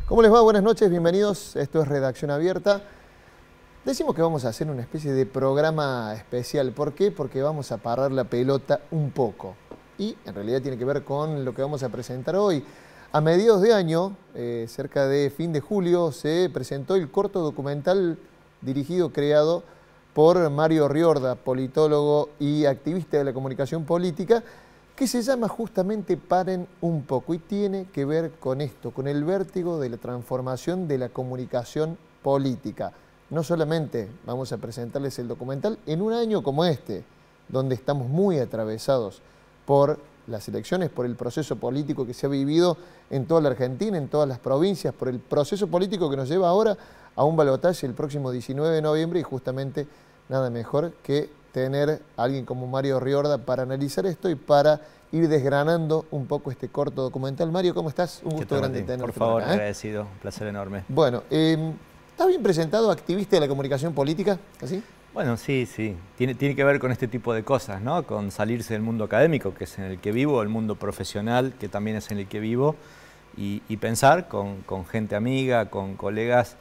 ¿Cómo les va? Buenas noches, bienvenidos. Esto es Redacción Abierta. Decimos que vamos a hacer una especie de programa especial. ¿Por qué? Porque vamos a parar la pelota un poco. Y en realidad tiene que ver con lo que vamos a presentar hoy. A mediados de año, cerca de fin de julio, se presentó el corto documental dirigido, creado por Mario Riorda, politólogo y activista de la comunicación política, que se llama justamente Paren un poco, y tiene que ver con esto, con el vértigo de la transformación de la comunicación política. No solamente vamos a presentarles el documental en un año como este, donde estamos muy atravesados por las elecciones, por el proceso político que se ha vivido en toda la Argentina, en todas las provincias, por el proceso político que nos lleva ahora a un balotaje el próximo 19 de noviembre, y justamente nada mejor que tener a alguien como Mario Riorda para analizar esto y para ir desgranando un poco este corto documental. Mario, ¿cómo estás? Un gusto grande tenerte por favor, acá, agradecido, un placer enorme. Bueno, ¿estás bien presentado, activista de la comunicación política? ¿Así? Bueno, sí. Tiene que ver con este tipo de cosas, ¿no? Con salirse del mundo académico, que es en el que vivo, el mundo profesional, que también es en el que vivo, y pensar con gente amiga, con colegas,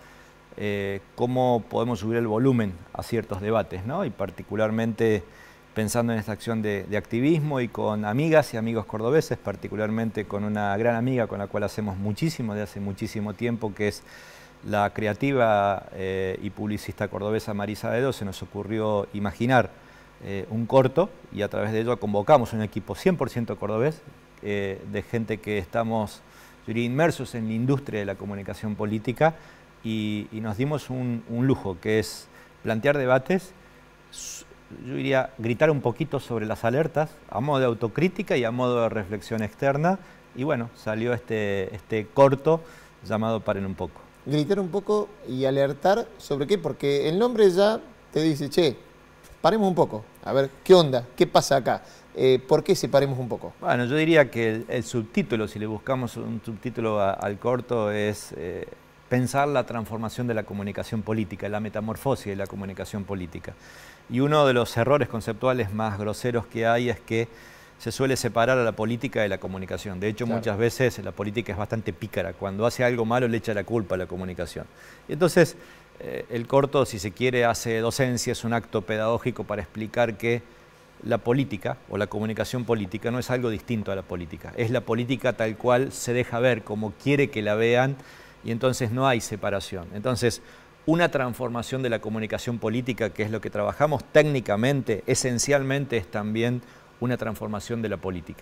cómo podemos subir el volumen a ciertos debates, ¿no? Y particularmente pensando en esta acción de activismo, y con amigas y amigos cordobeses, particularmente con una gran amiga con la cual hacemos muchísimo, de hace muchísimo tiempo, que es la creativa y publicista cordobesa Marisa Aedo. Se nos ocurrió imaginar un corto, y a través de ello convocamos un equipo 100% cordobés, de gente que estamos, yo diría, inmersos en la industria de la comunicación política, y nos dimos un lujo, que es plantear debates, yo diría, gritar un poquito sobre las alertas, a modo de autocrítica y a modo de reflexión externa, y bueno, salió este corto llamado Paren un poco. Gritar un poco y alertar ¿sobre qué? Porque el nombre ya te dice, che, paremos un poco, a ver, ¿qué onda? ¿Qué pasa acá? ¿Por qué separemos un poco? Bueno, yo diría que el subtítulo, si le buscamos un subtítulo al corto, es pensar la transformación de la comunicación política, la metamorfosis de la comunicación política. Y uno de los errores conceptuales más groseros que hay es que se suele separar a la política de la comunicación. De hecho, claro, muchas veces la política es bastante pícara. Cuando hace algo malo le echa la culpa a la comunicación. Y entonces, el corto, si se quiere, hace docencia, es un acto pedagógico para explicar que la política o la comunicación política no es algo distinto a la política. Es la política tal cual se deja ver, como quiere que la vean, y entonces no hay separación. Entonces, una transformación de la comunicación política, que es lo que trabajamos técnicamente, esencialmente es también una transformación de la política.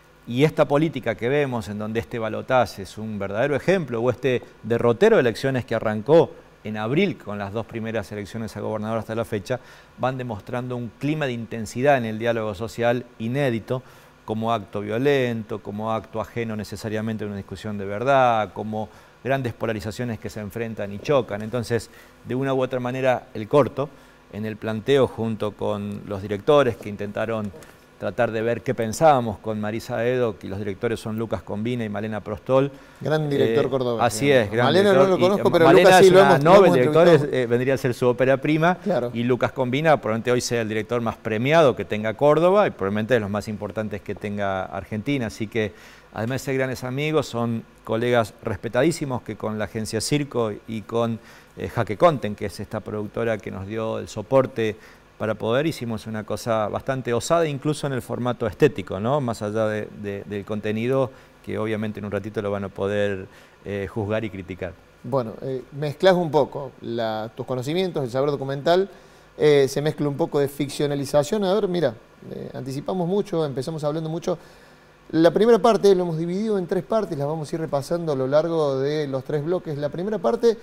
Y esta política que vemos, en donde este balotaje es un verdadero ejemplo, o este derrotero de elecciones que arrancó en abril con las dos primeras elecciones a gobernador hasta la fecha, van demostrando un clima de intensidad en el diálogo social inédito, como acto violento, como acto ajeno necesariamente a una discusión de verdad, como grandes polarizaciones que se enfrentan y chocan. Entonces, de una u otra manera, el corto, en el planteo junto con los directores que intentaron tratar de ver qué pensábamos con Marisa Aedo, y los directores son Lucas Combina y Malena Prostol. Gran director cordobés. Así es, gran Malena director. No lo conozco, pero Malena Lucas sí es lo una hemos Nobel entrevistado. director, vendría a ser su ópera prima, claro. Y Lucas Combina probablemente hoy sea el director más premiado que tenga Córdoba, y probablemente de los más importantes que tenga Argentina. Así que, además de ser grandes amigos, son colegas respetadísimos, que con la agencia Circo y con Jaque Content, que es esta productora que nos dio el soporte para poder, hicimos una cosa bastante osada, incluso en el formato estético, ¿no? Más allá del contenido, que obviamente en un ratito lo van a poder juzgar y criticar. Bueno, mezclas un poco tus conocimientos, el saber documental, se mezcla un poco de ficcionalización. A ver, mira, anticipamos mucho, empezamos hablando mucho. La primera parte lo hemos dividido en tres partes, las vamos a ir repasando a lo largo de los tres bloques. La primera parte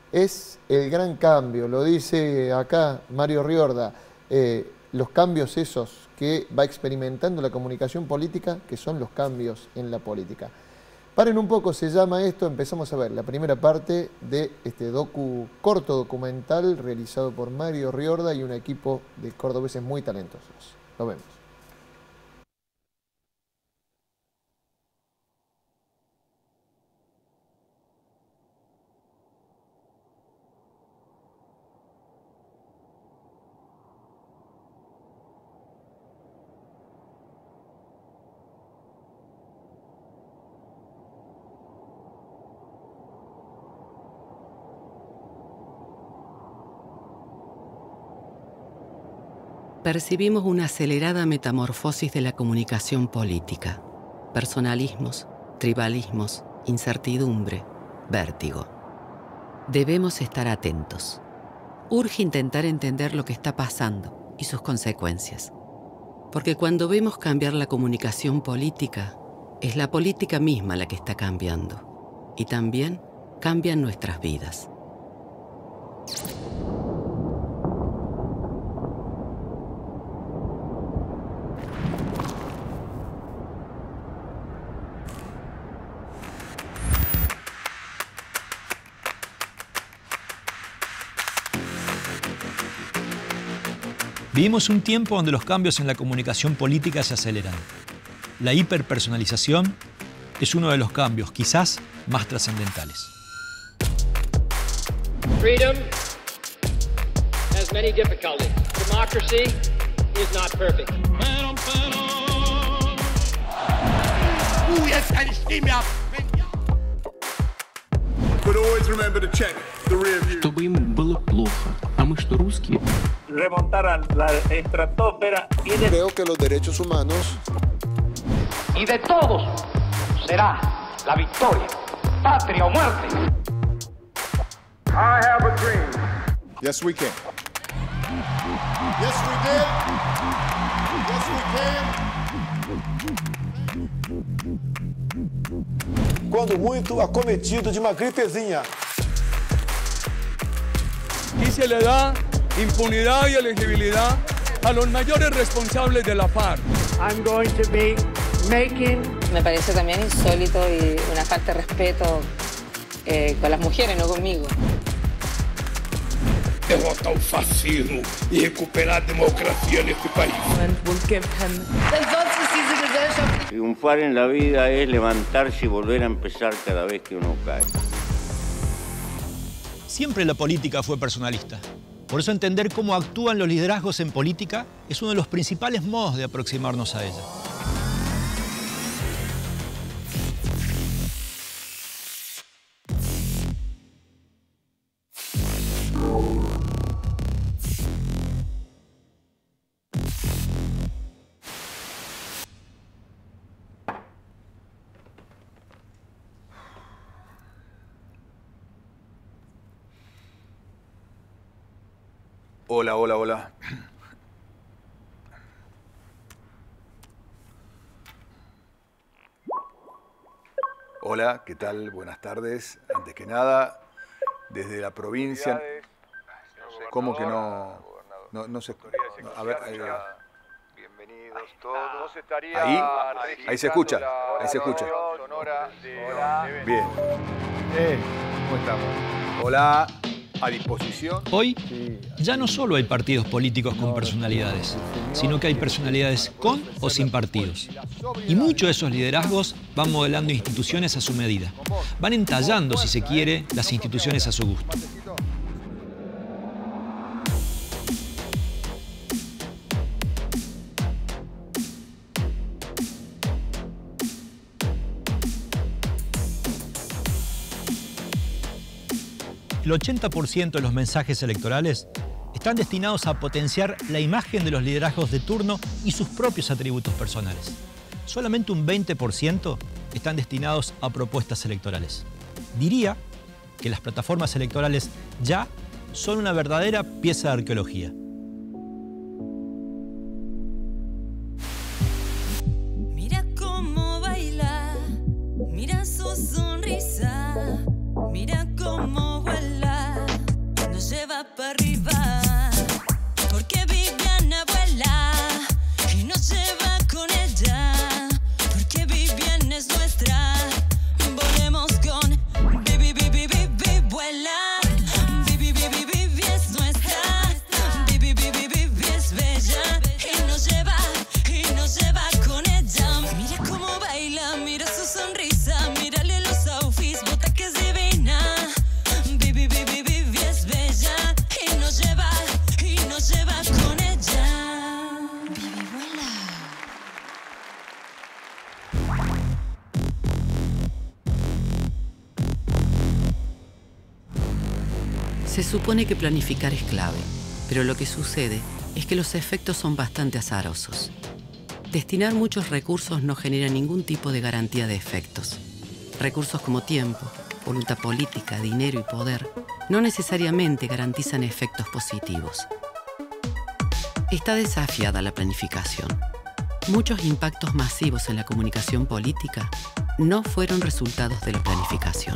es el gran cambio, lo dice acá Mario Riorda, los cambios esos que va experimentando la comunicación política, que son los cambios en la política. Paren un poco, se llama esto. Empezamos a ver la primera parte de este corto documental realizado por Mario Riorda y un equipo de cordobeses muy talentosos. Lo vemos. percibimos una acelerada metamorfosis de la comunicación política. Personalismos, tribalismos, incertidumbre, vértigo. Debemos estar atentos. Urge intentar entender lo que está pasando y sus consecuencias. Porque cuando vemos cambiar la comunicación política, es la política misma la que está cambiando. Y también cambian nuestras vidas. Vivimos un tiempo donde los cambios en la comunicación política se aceleran. La hiperpersonalización es uno de los cambios, quizás, más trascendentales. Freedom has many difficulties. Democracy is not perfect. But always remember to check the rear view. Чтобы им было плохо. А мы что, русские? Remontar a la estratosfera y Creo que los derechos humanos Y de todos será la victoria, patria o muerte. I have a dream. Yes, we can. Yes, we did. Yes, we can. Quando muito acometido de uma gripezinha. Y se le da impunidad y elegibilidad a los mayores responsables de la FARC. I'm going to be making... Me parece también insólito y una falta de respeto con las mujeres, no conmigo. Derrotar o fascismo e recuperar a democracia neste país. triunfar en la vida es levantarse y volver a empezar cada vez que uno cae. Siempre la política fue personalista. Por eso entender cómo actúan los liderazgos en política es uno de los principales modos de aproximarnos a ella. Hola, hola, hola. Hola, ¿qué tal? Buenas tardes. Antes que nada, desde la provincia... ¿Cómo que no? No se... A ver... Bienvenidos todos. Ahí se escucha, ahí se escucha. Bien. ¿Cómo estamos? Hola. A disposición. Hoy ya no solo hay partidos políticos con personalidades, sino que hay personalidades con o sin partidos. Y muchos de esos liderazgos van modelando instituciones a su medida. Van entallando, si se quiere, las instituciones a su gusto. El 80% de los mensajes electorales están destinados a potenciar la imagen de los liderazgos de turno y sus propios atributos personales. Solamente un 20% están destinados a propuestas electorales. Diría que las plataformas electorales ya son una verdadera pieza de arqueología. Mira cómo baila, mira su sonrisa, mira cómo vuela, nos lleva para arriba, porque Viviana vuela y nos lleva con ella, porque Viviana es nuestra, volemos con Vivi, Vivi, Vivi, vuela, Vivi, Vivi, Vivi es nuestra, Vivi, Vivi, Vivi es bella y nos lleva con ella. Mira cómo baila, mira su sonrisa, mírale los outfits, bota que es divina. Vivi, Vivi, Vivi es bella y nos lleva con ella. Vivi, vuela. Se supone que planificar es clave, pero lo que sucede es que los efectos son bastante azarosos. Destinar muchos recursos no genera ningún tipo de garantía de efectos. Recursos como tiempo, voluntad política, dinero y poder no necesariamente garantizan efectos positivos. Está desafiada la planificación. Muchos impactos masivos en la comunicación política no fueron resultados de la planificación.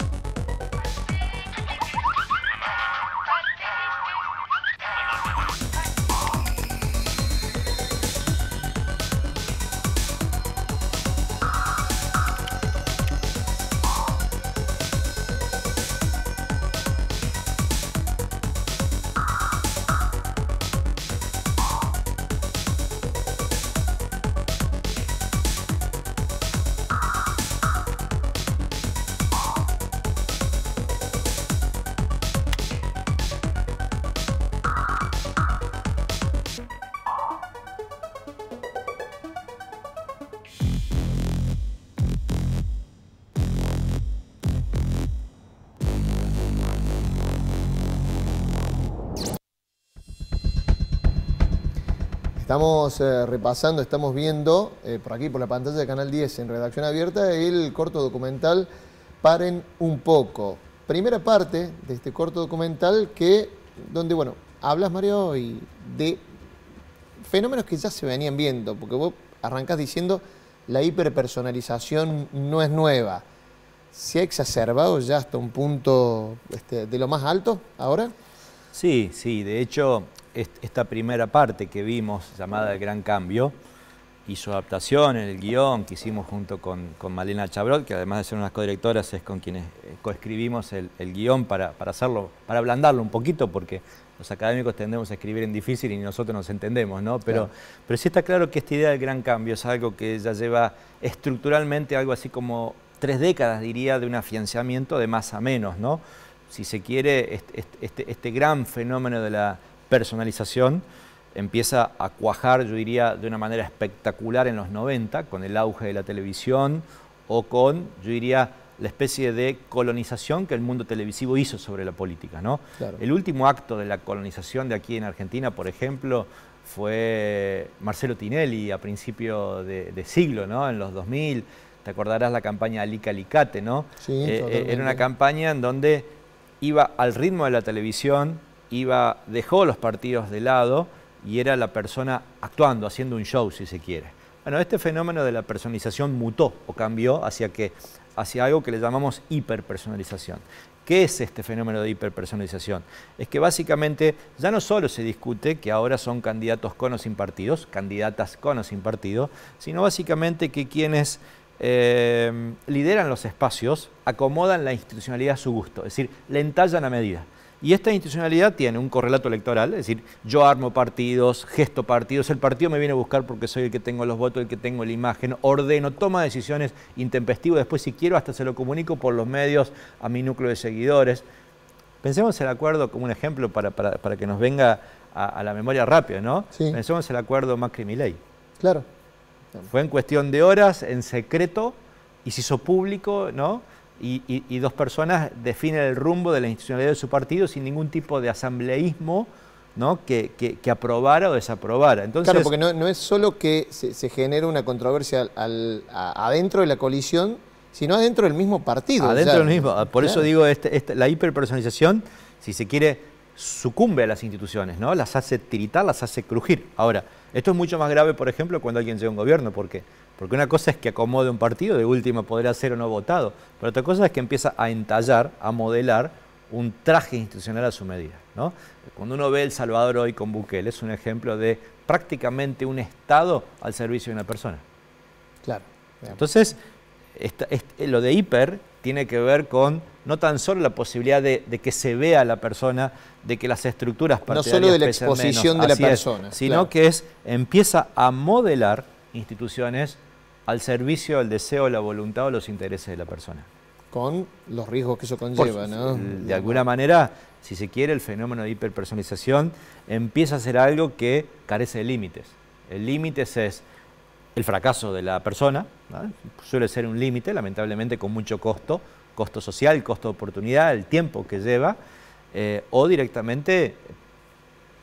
Estamos repasando, estamos viendo por aquí, por la pantalla de Canal 10 en Redacción Abierta, el corto documental Paren un poco. Primera parte de este corto documental donde, bueno, hablas, Mario, y de fenómenos que ya se venían viendo, porque vos arrancás diciendo la hiperpersonalización no es nueva. ¿Se ha exacerbado ya hasta un punto de lo más alto ahora? Sí, sí, de hecho, esta primera parte que vimos, llamada El Gran Cambio, y su adaptación en el guión que hicimos junto con Malena Chabrol, que además de ser unas codirectoras es con quienes coescribimos el guión para hacerlo, para ablandarlo un poquito, porque los académicos tendemos a escribir en difícil y nosotros nos entendemos, ¿no? Pero sí está claro que esta idea del gran cambio es algo que ya lleva estructuralmente algo así como 3 décadas, diría, de un afianzamiento de más a menos, ¿no? Si se quiere, este gran fenómeno de la personalización empieza a cuajar, yo diría, de una manera espectacular en los 90, con el auge de la televisión o con, yo diría, la especie de colonización que el mundo televisivo hizo sobre la política, ¿no? Claro. El último acto de la colonización de aquí en Argentina, por ejemplo, fue Marcelo Tinelli a principio de siglo, ¿no? En los 2000, te acordarás la campaña Alica Alicate, ¿no? Sí, era una campaña en donde iba al ritmo de la televisión, dejó los partidos de lado y era la persona actuando, haciendo un show, si se quiere. Bueno, este fenómeno de la personalización mutó o cambió hacia algo que le llamamos hiperpersonalización. ¿Qué es este fenómeno de hiperpersonalización? Es que básicamente ya no solo se discute que ahora son candidatos con o sin partidos, candidatas con o sin partido, sino básicamente que quienes lideran los espacios acomodan la institucionalidad a su gusto, es decir, la entallan a medida. Y esta institucionalidad tiene un correlato electoral, es decir, yo armo partidos, gesto partidos, el partido me viene a buscar porque soy el que tengo los votos, el que tengo la imagen, ordeno, toma decisiones intempestivas, después si quiero hasta se lo comunico por los medios a mi núcleo de seguidores. Pensemos el acuerdo como un ejemplo para que nos venga a la memoria rápida, ¿no? Sí. Pensemos el acuerdo Macri-Milei. Claro. Fue en cuestión de horas, en secreto, y se hizo público, ¿no? Y 2 personas definen el rumbo de la institucionalidad de su partido sin ningún tipo de asambleísmo, ¿no? que aprobara o desaprobara. Entonces, claro, porque no es solo que se genera una controversia adentro de la coalición, sino adentro del mismo partido. Adentro del mismo. Por eso digo, la hiperpersonalización, si se quiere, sucumbe a las instituciones, ¿no? Las hace tiritar, las hace crujir. Ahora, esto es mucho más grave, por ejemplo, cuando alguien llega a un gobierno. ¿Por qué? Porque una cosa es que acomode un partido, de última podrá ser o no votado, pero otra cosa es que empieza a entallar, a modelar un traje institucional a su medida, ¿no? Cuando uno ve El Salvador hoy con Bukele, es un ejemplo de prácticamente un Estado al servicio de una persona. Claro. Entonces, lo de hiper tiene que ver con no tan solo la posibilidad de que se vea a la persona, de que las estructuras partidarias no solo de la exposición de la persona, sino que empieza a modelar instituciones al servicio del deseo, la voluntad o los intereses de la persona. Con los riesgos que eso conlleva, ¿no? De alguna manera, si se quiere, el fenómeno de hiperpersonalización empieza a ser algo que carece de límites. El límite es el fracaso de la persona, ¿no? Suele ser un límite, lamentablemente con mucho costo social, costo de oportunidad, el tiempo que lleva, o directamente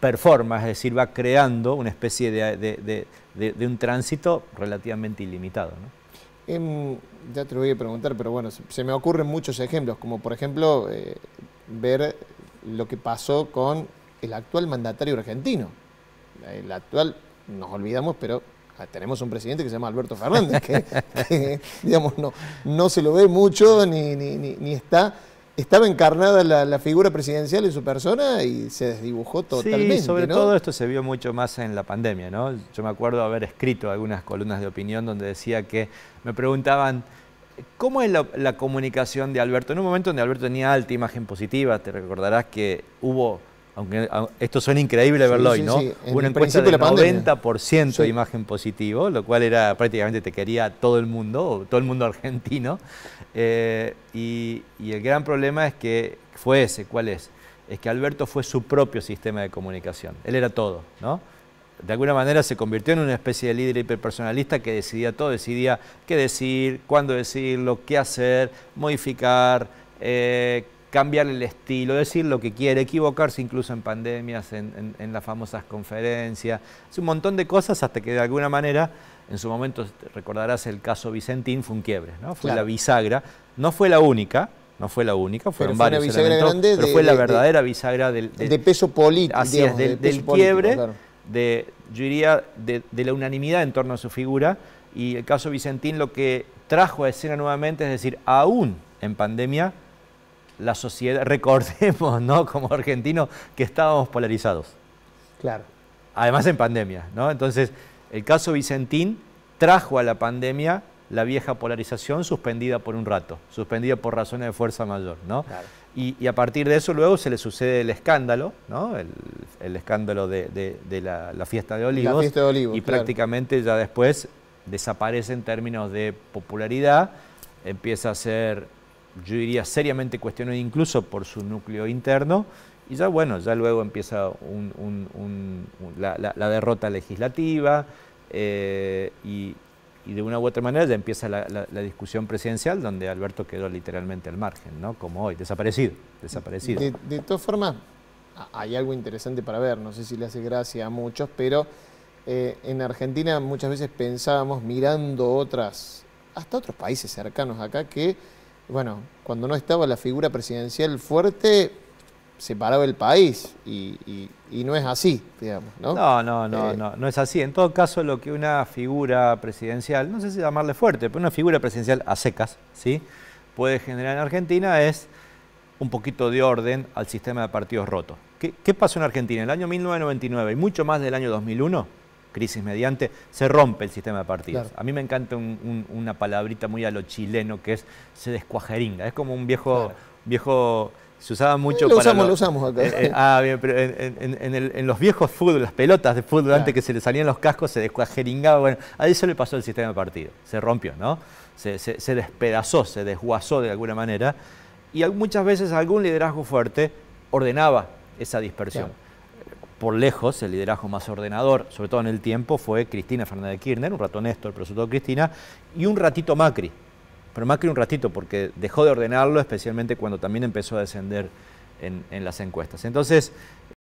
performa, es decir, va creando una especie de un tránsito relativamente ilimitado, ¿no? Ya te lo voy a preguntar, pero bueno, se me ocurren muchos ejemplos, como por ejemplo ver lo que pasó con el actual mandatario argentino. El actual, nos olvidamos, pero tenemos un presidente que se llama Alberto Fernández, que digamos, no se lo ve mucho, ni estaba encarnada la figura presidencial en su persona y se desdibujó totalmente. Sí, sobre ¿no? todo esto se vio mucho más en la pandemia, ¿no? Yo me acuerdo haber escrito algunas columnas de opinión donde decía que me preguntaban ¿cómo es la comunicación de Alberto? En un momento donde Alberto tenía alta imagen positiva, te recordarás que hubo, aunque esto suena increíble verlo hoy, ¿no? Hubo una encuesta del 90% de imagen positivo, lo cual era prácticamente te quería todo el mundo argentino. Y el gran problema es que fue ese, ¿cuál es? Es que Alberto fue su propio sistema de comunicación. Él era todo, ¿no? De alguna manera se convirtió en una especie de líder hiperpersonalista que decidía todo, decidía qué decir, cuándo decirlo, qué hacer, modificar, cambiar el estilo, decir lo que quiere, equivocarse incluso en pandemias, en las famosas conferencias, hace un montón de cosas hasta que de alguna manera, en su momento recordarás el caso Vicentín, fue un quiebre, ¿no? Fue la bisagra, no fue la única, fueron varios elementos, pero fue la verdadera bisagra del peso político, así es, del quiebre, claro. Yo diría, de la unanimidad en torno a su figura, y el caso Vicentín lo que trajo a escena nuevamente, es decir, aún en pandemia, la sociedad, recordemos, ¿no?, como argentinos, que estábamos polarizados. Claro. Además en pandemia, ¿no? Entonces, el caso Vicentín trajo a la pandemia la vieja polarización suspendida por un rato, suspendida por razones de fuerza mayor, ¿no? Claro. Y a partir de eso luego se le sucede el escándalo, ¿no? El escándalo de la fiesta de Olivos. La fiesta de Olivos, y claro, prácticamente ya después desaparece en términos de popularidad, empieza a ser, yo diría, seriamente cuestionado incluso por su núcleo interno, y ya bueno, ya luego empieza la derrota legislativa, y de una u otra manera ya empieza la discusión presidencial, donde Alberto quedó literalmente al margen, ¿no? Como hoy, desaparecido. De todas formas, hay algo interesante para ver, no sé si le hace gracia a muchos, pero en Argentina muchas veces pensábamos, mirando hasta otros países cercanos acá, que, bueno, cuando no estaba la figura presidencial fuerte, se paraba el país, y no es así, digamos, ¿no? No es así. En todo caso, lo que una figura presidencial, no sé si llamarle fuerte, pero una figura presidencial a secas, ¿sí?, puede generar en Argentina es un poquito de orden al sistema de partidos rotos. ¿Qué pasó en Argentina? En el año 1999 y mucho más del año 2001, crisis mediante, se rompe el sistema de partidos. Claro. A mí me encanta una palabrita muy a lo chileno, que es se descuajeringa. Es como un viejo se usaba mucho lo usamos acá. Bien, pero en los viejos fútbol, las pelotas de fútbol, claro, antes que se le salían los cascos, se descuajeringaba. Bueno, a eso le pasó el sistema de partido. Se rompió, ¿no? Se despedazó, se desguazó de alguna manera. Y muchas veces algún liderazgo fuerte ordenaba esa dispersión. Claro. Por lejos, el liderazgo más ordenador, sobre todo en el tiempo, fue Cristina Fernández de Kirchner, un rato Néstor, pero sobre todo Cristina, y un ratito Macri. Pero Macri un ratito, porque dejó de ordenarlo, especialmente cuando también empezó a descender en las encuestas. Entonces,